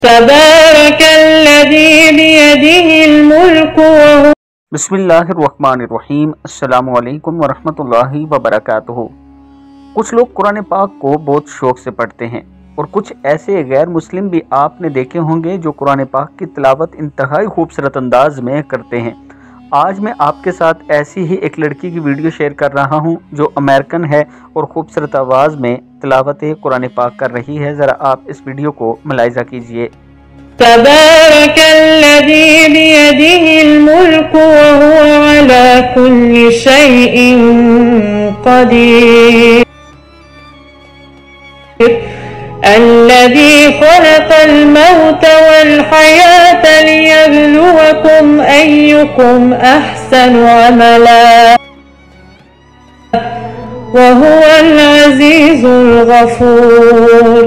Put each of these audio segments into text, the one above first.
تبارك الذي بيده الملك وهو بسم اللہ الرحمن الرحیم۔ السلام علیکم ورحمۃ اللہ وبرکاتہ۔ کچھ لوگ قرآن پاک کو بہت شوق سے پڑھتے ہیں اور کچھ ایسے غیر مسلم بھی آپ نے دیکھے ہوں گے جو قرآن پاک کی تلاوت انتہائی خوبصورت انداز میں کرتے ہیں۔ آج میں آپ کے ساتھ ایسی ہی ایک لڑکی کی ویڈیو شیئر کر رہا ہوں جو امریکن ہے اور خوبصورت آواز میں تلاوت قرآن پاک کر رہی ہے۔ ذرا آپ اس ویڈیو کو ملاحظہ کیجئے۔ تبارك الذي بيده الملك وهو على كل شيء قدير الذي خلق الموت والحياة ليبلوكم أيكم أحسن عملا وهو العزيز الغفور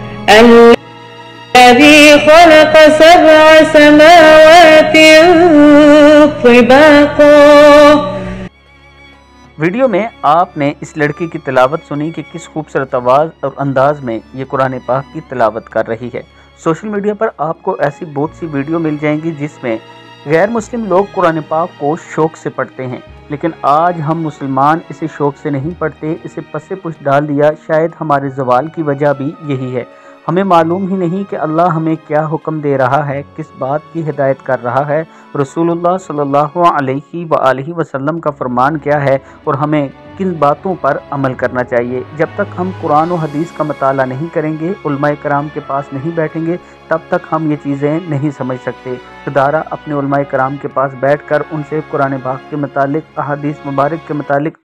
الذي خلق 7 سماوات طباقا۔ ویڈیو میں آپ نے اس لڑکی کی تلاوت سنی کہ کس خوبصورت آواز اور انداز میں یہ قرآن پاک کی تلاوت کر رہی ہے۔ سوشل میڈیا پر آپ کو ایسی بہت سی ویڈیو مل جائیں گی جس میں غیر مسلم لوگ قرآن پاک کو شوق سے پڑھتے ہیں، لیکن آج ہم مسلمان اسے شوق سے نہیں پڑھتے، اسے پس پش ڈال دیا۔ شاید ہمارے زوال کی وجہ بھی یہی ہے۔ ہمیں معلوم ہی نہیں کہ اللہ ہمیں کیا حکم دے رہا ہے، کس بات کی ہدایت کر رہا ہے، رسول اللہ صلی اللہ علیہ وآلہ وسلم کا فرمان کیا ہے اور ہمیں کن باتوں پر عمل کرنا چاہیے۔ جب تک ہم قرآن و حدیث کا مطالعہ نہیں کریں گے، علماء کرام کے پاس نہیں بیٹھیں گے، تب تک ہم یہ چیزیں نہیں سمجھ سکتے۔ ادارہ اپنے علماء کرام کے پاس بیٹھ کر ان سے قرآن پاک کے متعلق، احادیث مبارک کے متعلق